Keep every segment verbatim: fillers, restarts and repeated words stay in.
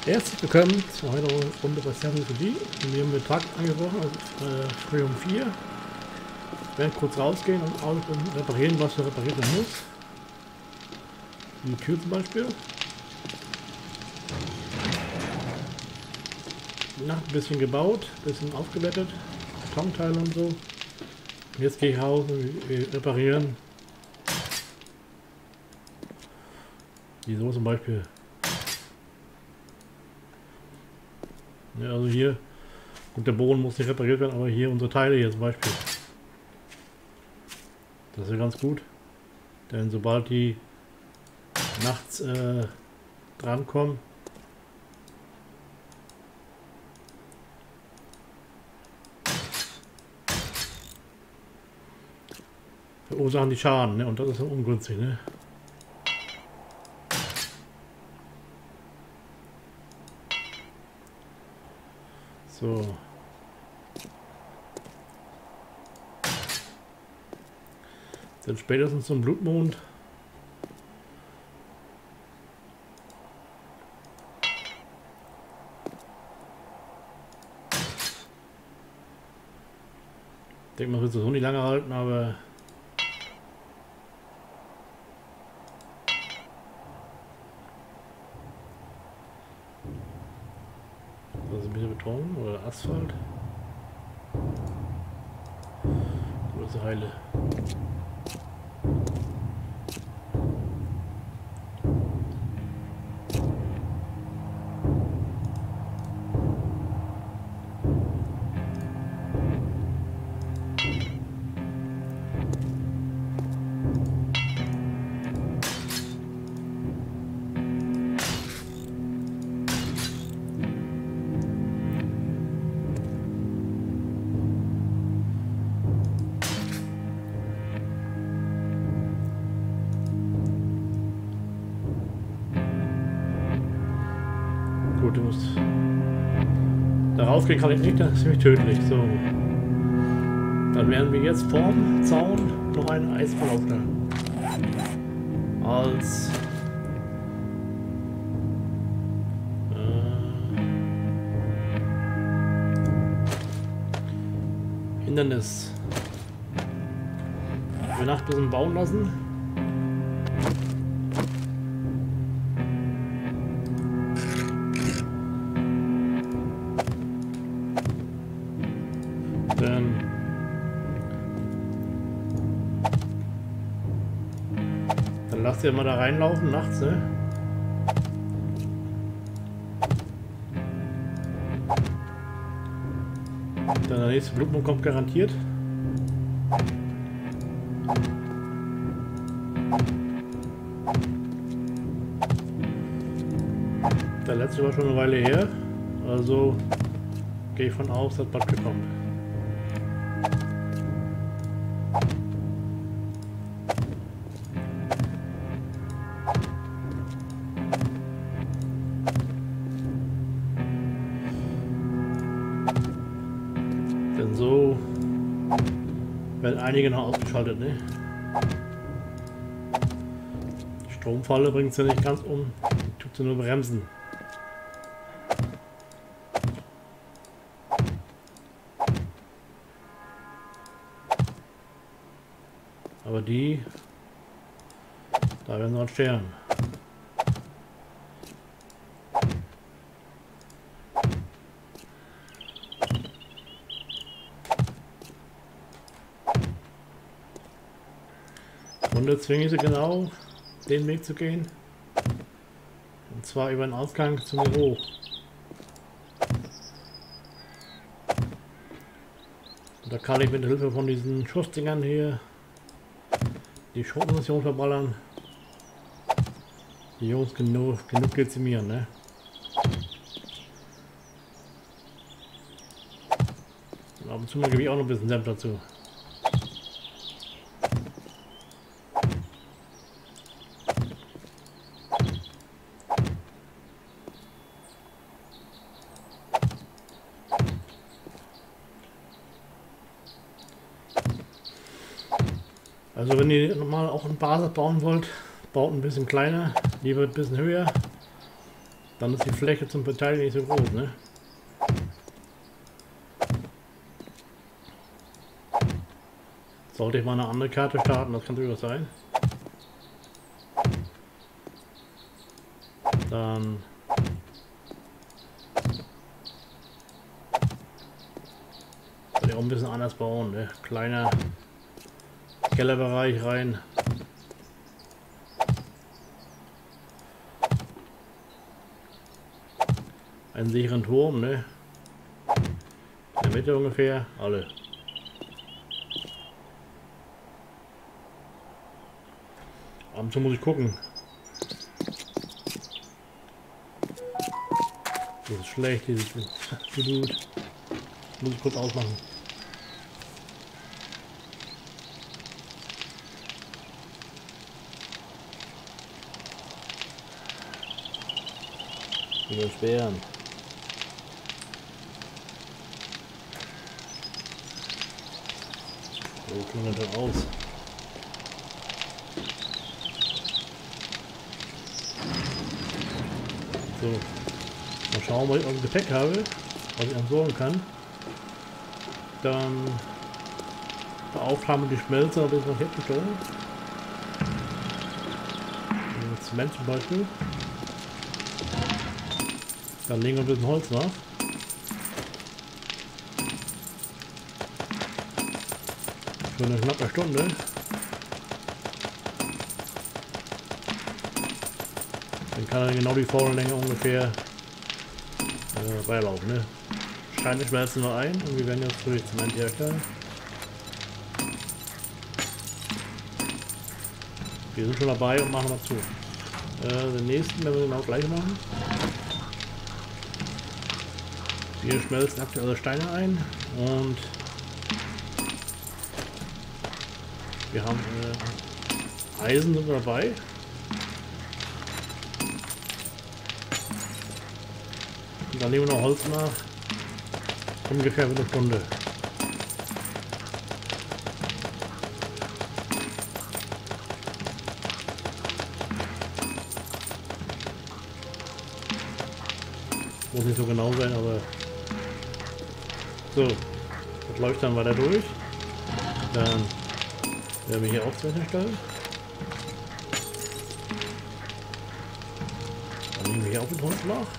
Herzlich willkommen zu einer Runde bei Seven to D. Wir haben den Tag angebrochen, also äh, früh um vier. Wir werden kurz rausgehen und alles reparieren, was repariert werden muss. Die Tür zum Beispiel. Die Nacht ein bisschen gebaut, ein bisschen aufgewertet, Betonteile und so. Und jetzt gehe ich raus und wir reparieren. Die so zum Beispiel. Ja, also hier, und der Boden muss nicht repariert werden, aber hier unsere Teile hier zum Beispiel. Das ist ja ganz gut, denn sobald die nachts äh, drankommen, verursachen die Schaden, ne? Und das ist dann ungünstig, ne? So. Dann spätestens zum Blutmond. Ich denke mal, wird es so nicht lange halten, aber das ist ein bisschen Beton oder Asphalt. Große Heile. Gut, du musst da rausgehen, kann ich nicht, das ist ziemlich tödlich. So, dann werden wir jetzt vorm Zaun noch einen Eisfall aufstellen. Als äh, Hindernis. Wir Nacht ein bisschen bauen lassen. Dann dann lasst ihr mal da reinlaufen nachts, ne? Dann der nächste Blutmond kommt garantiert. Der letzte war schon eine Weile her, also gehe ich von aus, dass bald kommt. Denn so werden einige noch ausgeschaltet, ne? Die Stromfalle bringt es ja nicht ganz um, die tut sie nur bremsen. Aber die, da werden sie halt sterben. Und jetzt zwinge ich sie genau, den Weg zu gehen. Und zwar über den Ausgang zum Büro. Und da kann ich mit Hilfe von diesen Schussdingern hier die Schrotmunition verballern. Die Jungs genug, genug dezimieren, ne? Und ab und zu mal gebe ich auch noch ein bisschen Senf dazu. Also wenn ihr normal auch eine Basis bauen wollt, baut ein bisschen kleiner, die wird ein bisschen höher. Dann ist die Fläche zum Verteilen nicht so groß, ne? Sollte ich mal eine andere Karte starten, das kann durchaus sein. Dann soll ich auch ein bisschen anders bauen, ne? Kleiner Kellerbereich rein. Einen sicheren Turm, ne? In der Mitte ungefähr, alle. Abends muss ich gucken. Das ist schlecht, dieses Geduld. Muss ich kurz ausmachen. Übersperren. So können wir dann aus. So. Mal schauen, was ich im Gepäck habe, was ich entsorgen kann. Dann beauftragen wir die Schmelze, ein bisschen was herzustellen. Zement zum Beispiel. Dann legen wir ein bisschen Holz nach. Für eine knappe Stunde. Dann kann er genau die Vorlänge ungefähr äh, beilaufen. Ne? Steine schmelzen wir ein und wir werden jetzt für die Zement herstellen. Wir sind schon dabei und machen mal zu. Äh, den nächsten werden wir genau gleich machen. Wir schmelzen aktuell Steine ein und wir haben äh, Eisen sind dabei. Und dann nehmen wir noch Holz nach. Ungefähr eine Stunde. Muss nicht so genau sein, aber so, das läuft dann weiter durch. Dann werden wir hier auch zu herstellen. Dann nehmen wir hier auch den Holz nach.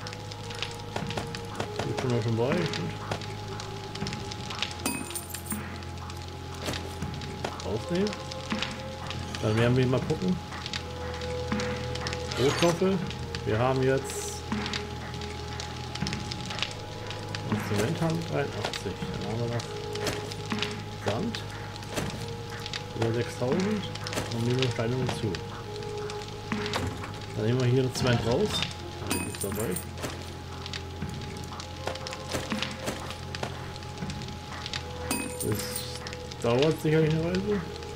Ist schon schon bei. Gut. Aufnehmen. Dann werden wir mal gucken. Rohstoffe. Wir haben jetzt Zement haben dreiundachtzig. Dann haben wir noch Sand. Über sechstausend. Und nehmen wir Steine hinzu. Dann nehmen wir hier das Zement raus. Da ist dabei. Das dauert sicherlich eine Weile.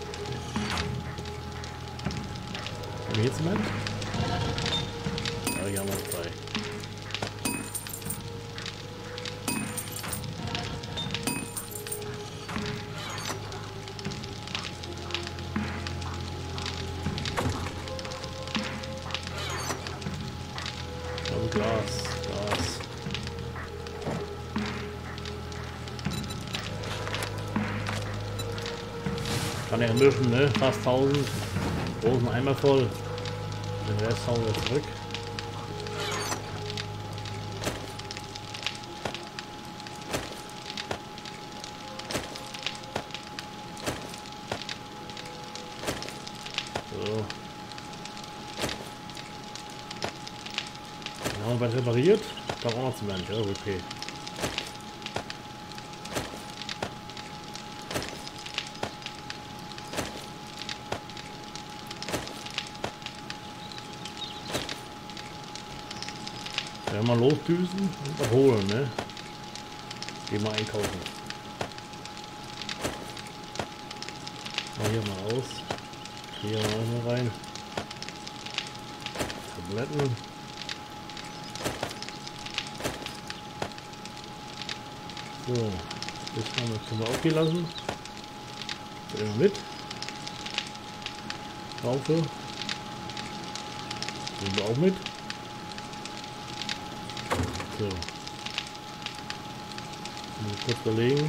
Haben wir hier Zement? Ja, hier haben wir zwei. Glas, Glas. Kann ja mischen, ne? Fast tausend. Großen Eimer voll. Den Rest hauen wir zurück. So. Dann haben wir repariert. Da auch noch Zement, ja, okay. Wenn wir losdüsen und erholen, ne? Gehen wir einkaufen. Mal hier mal aus. Hier mal rein. Tabletten. So, das haben wir, können wir auch hier lassen. Nehmen wir mit. Taufe. Nehmen wir auch mit. So. Mal kurz überlegen.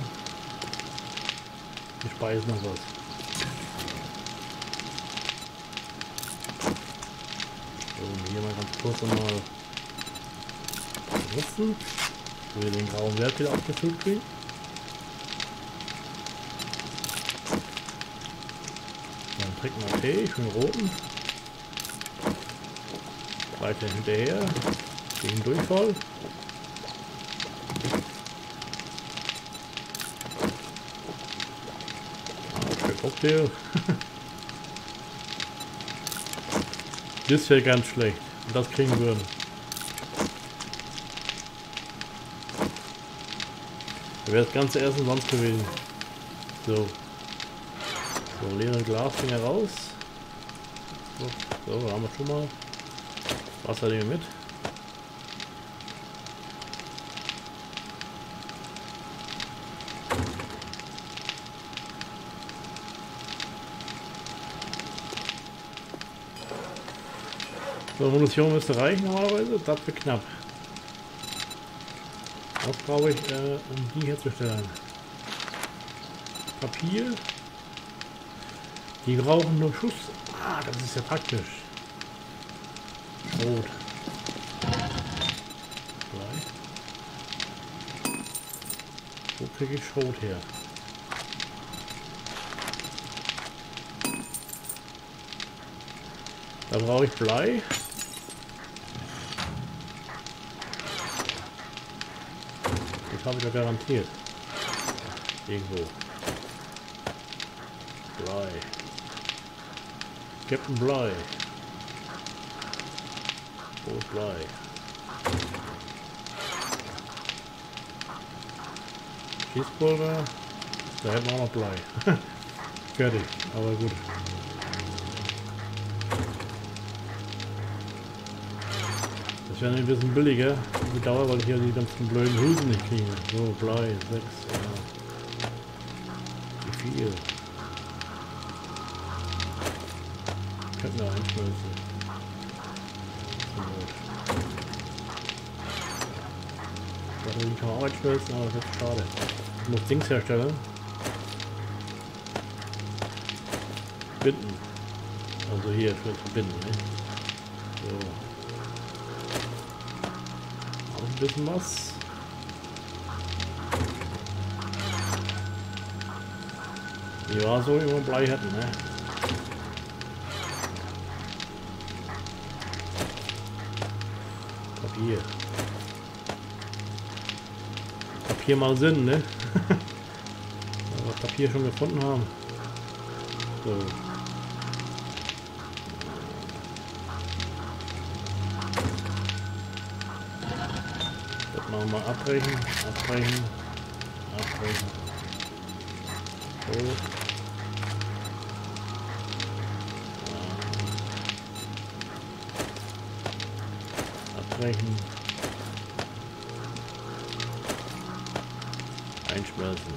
Ich speise noch was. So, hier mal ganz kurz nochmal nutzen. Wir den grauen Wert wieder abgefüllt kriegen. Dann trinken wir Tee, schön roten. Weiter hinterher. Gegen Durchfall. Ah, schön Cocktail. Das wäre ganz schlecht. Und das kriegen würden. Da wäre das ganze Essen sonst gewesen. So. So, leere Glasfinger raus. So, so, da haben wir schon mal. Wasser nehmen wir mit. So, Munition müsste reichen normalerweise. Das wird knapp. Was brauche ich, äh, um die herzustellen? Papier. Die brauchen nur Schuss. Ah, das ist ja praktisch. Schrot. Wo kriege ich Schrot her? Da brauche ich Blei. Das habe ich ja garantiert. Irgendwo. Blei. Captain Blei. Wo ist Blei? Schießpulver. Da hätten wir auch noch Blei. Fertig, aber gut. Das wäre ein bisschen billiger, die Dauer, weil ich ja die ganzen blöden Hülsen nicht kriege. So, Blei, sechs, ja. Wie viel? Könnten wir einschmelzen. Die kann man auch einschmelzen, aber das ist schade. Ich muss Dings herstellen. Binden. Also hier für zu binden, ne? So. Auch ein bisschen was. Ja, so wie wir Blei hätten, ne? Papier. Papier mal Sinn, ne? Wenn wir Papier schon gefunden haben. So. Das machen wir mal abbrechen, abbrechen, abbrechen. So. Abbrechen. Einschmelzen.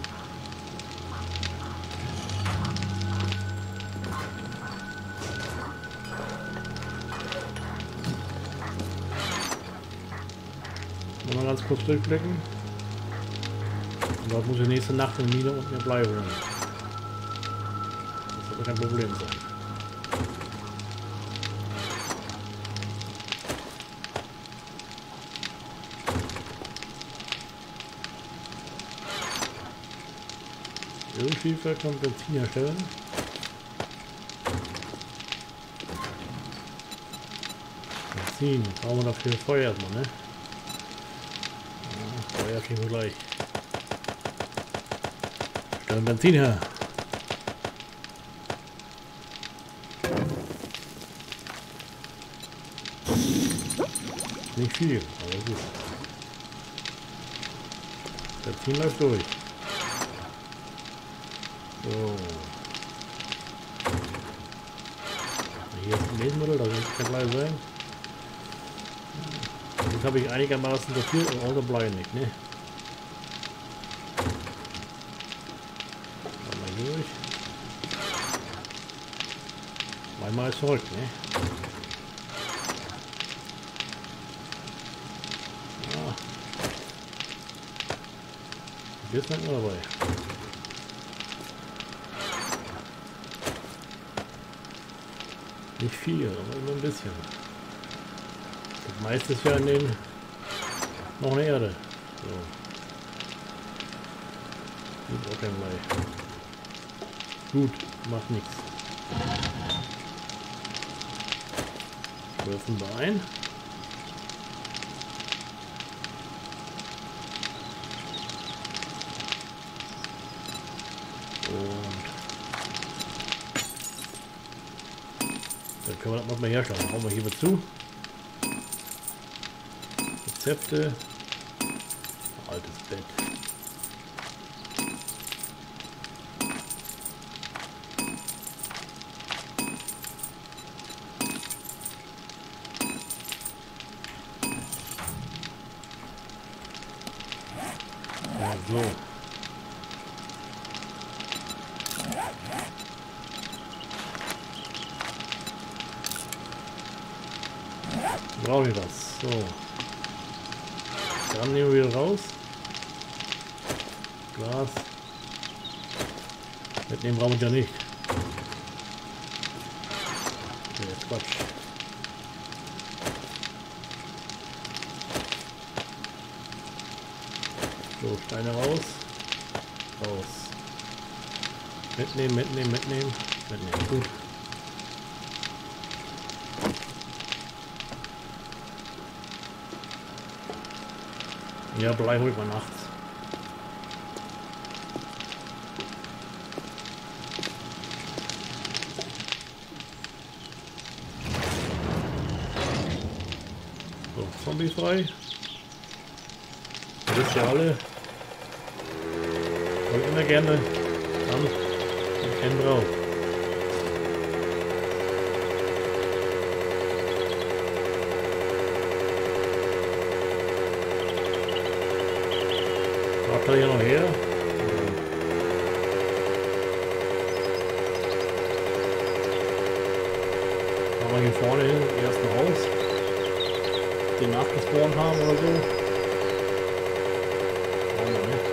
Mal ganz kurz durchblicken. Und dort muss ich nächste Nacht in Mine und mir Blei holen. Das wird kein Problem sein. Ölschiefer kann Benzin herstellen. Benzin, brauchen wir dafür Feuer erstmal, ne? Ja, Feuer kriegen wir gleich. Stellen Benzin her. Nicht viel, aber gut. Benzin läuft durch. So. Hier ist ein Lebensmittel, da kann Blei sein. Jetzt habe ich einigermaßen dafür und außer Blei nicht, ne? Mal durch. Einmal zurück, ne? Ah, Hier ist noch dabei. Nicht viel, aber immer ein bisschen. Das meiste ist ja in den noch eine Erde. So. Gut, auch kein Blei. Gut, macht nichts. Werfen wir ein. Und dann können wir das nochmal herstellen. Hauen wir hier mit zu. Rezepte. Altes Bett. Ja, so. Brauche ich das. So. Dann nehmen wir wieder raus. Glas. Mitnehmen brauchen wir ja nicht. Okay, Quatsch. So, Steine raus. Raus. Mitnehmen, mitnehmen, mitnehmen. Mitnehmen. Gut. Ja, Blei holt man nachts. So, Zombie frei. Das wisst ihr alle. Und immer gerne dann einen drauf. Macht er hier noch her? Machen wir hier vorne hin, ersten Haus, den nachgespawnt haben oder so. Schauen wir mal.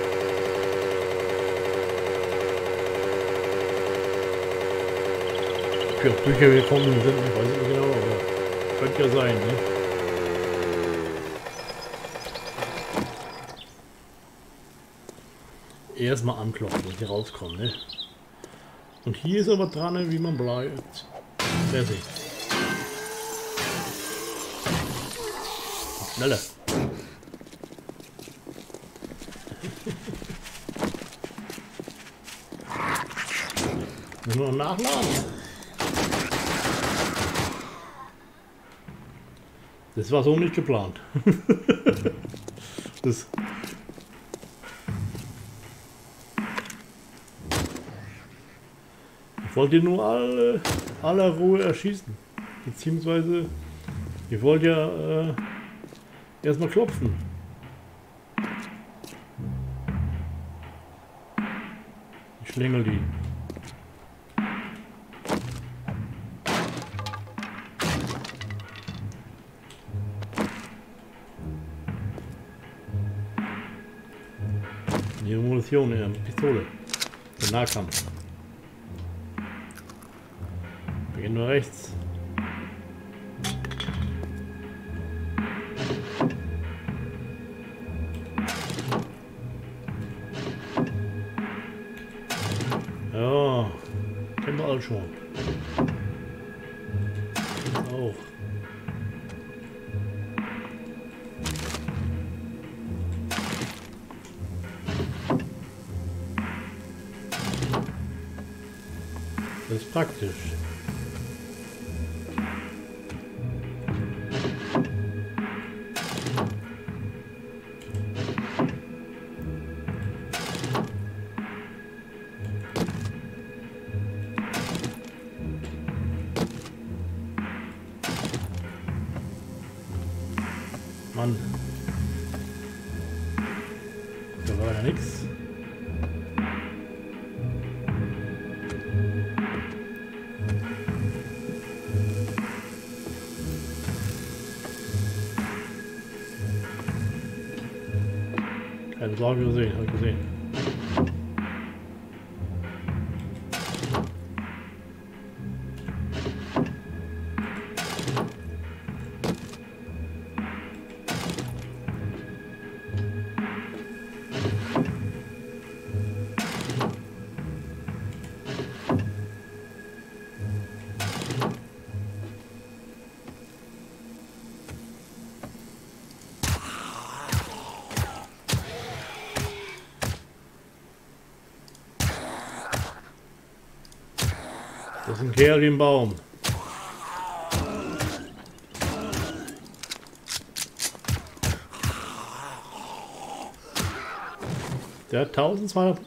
Okay, ob Bücher gekommen sind, ich weiß nicht genau, aber könnte ja sein, ne? Erstmal anklopfen, dass hier rauskommen, ne? Und hier ist aber dran, wie man bleibt. Fertig. Schneller. Müssen wir noch nachladen. Das war so nicht geplant. Das ich wollte nur alle aller Ruhe erschießen. Beziehungsweise ich wollte ja äh, erstmal klopfen. Ich schlängel die. Die Munition in der Pistole. Der Nahkampf. Wir gehen nur rechts. Ja, kennen wir alle schon. Auch. Das ist praktisch. Mann. Da war ja nichts. Keine Sorge, gesehen, habe ich gesehen. Das ist ein Kerl wie ein Baum. Der hat eintausendzweihundert.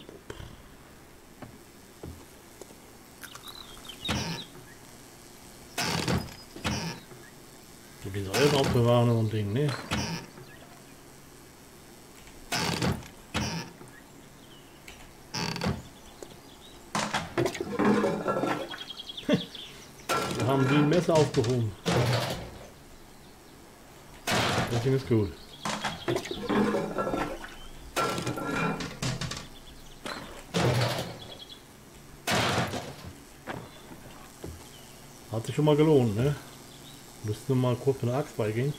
Die Säulen aufbewahren und so ein Ding, ne? Da haben die ein Messer aufgehoben. Das Ding ist gut. Hat sich schon mal gelohnt, ne? Müssten wir mal kurz mit der Axt beigehen.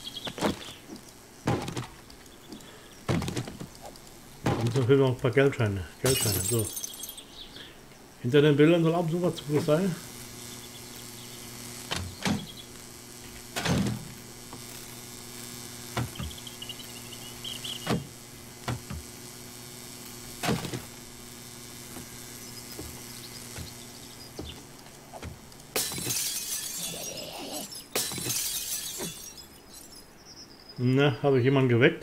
Da müssen wir noch ein paar Geldscheine. Geldscheine, so. Hinter den Bildern soll auch sowas zu sein. Na, habe ich jemanden geweckt?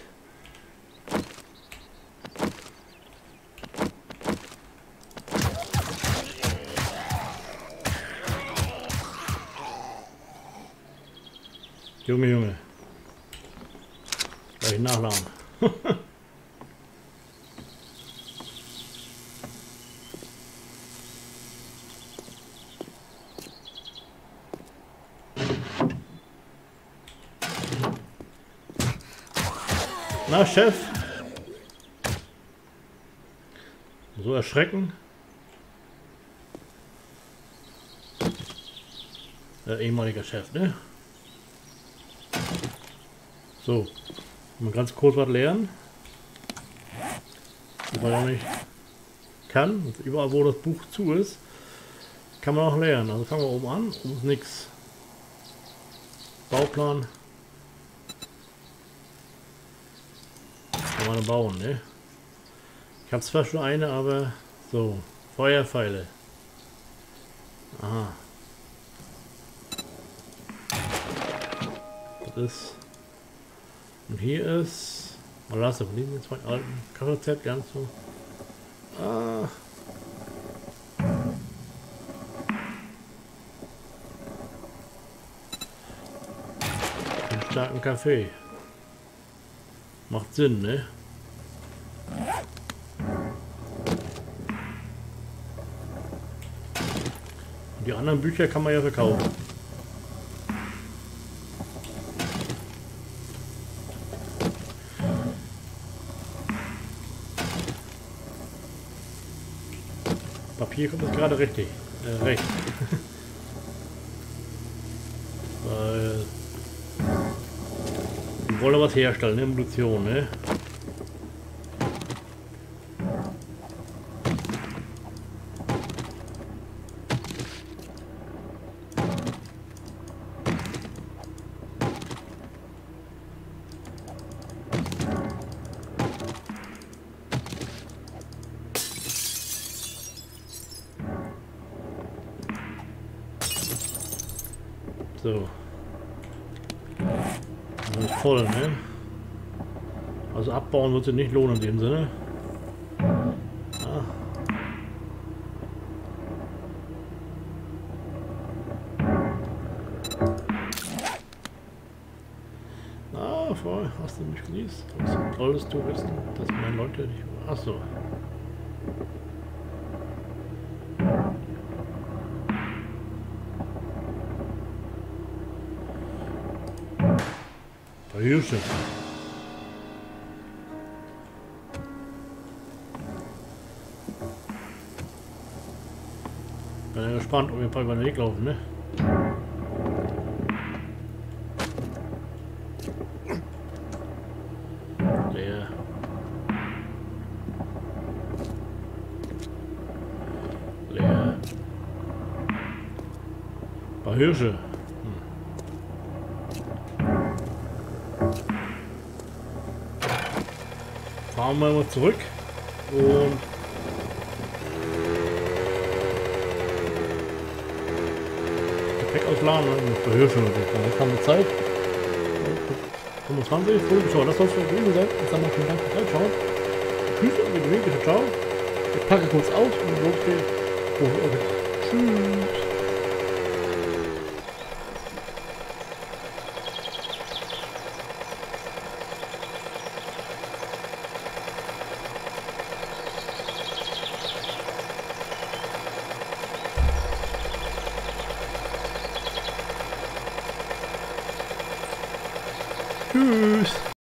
Junge, Junge. Gleich nachladen. Na, Chef. So erschrecken. Der ehemaliger Chef, ne? So. Mal ganz kurz was lernen. Wobei auch nicht kann. Und überall, wo das Buch zu ist, kann man auch lernen. Also fangen wir oben an. Oben ist nichts. Bauplan. Kann man bauen, ne? Ich habe zwar schon eine, aber so. Feuerpfeile. Aha. Das ist. Und hier ist. Mal lassen von diesen zwei alten K-Rezept ganz so. Ah. Einen starken Kaffee. Macht Sinn, ne? Und die anderen Bücher kann man ja verkaufen. Papier kommt jetzt gerade richtig. Äh, recht. Weil wir wollen was herstellen, ne? Munition, ne? So. Das ist voll, ne? Also abbauen wird sich nicht lohnen in dem Sinne. Ah. Ah, voll. Hast du mich geliest? Solltest du wissen, dass meine Leute nicht... Ach so. Hilfe. gespannt, ob wir bald über den Weg laufen, ne? Leer. Leer. Ein paar Hirsche. Hm. Fahren wir mal zurück und Gepäck ausladen und ein paar Hirsche. Jetzt haben wir Zeit. fünfundzwanzig, so, das soll es gewesen sein. Jetzt haben wir vielen Dank fürs Reinschauen. Tschüss und mit dem Weg, ciao. Ich packe kurz aus und los geht's. Tschüss. Tschüss.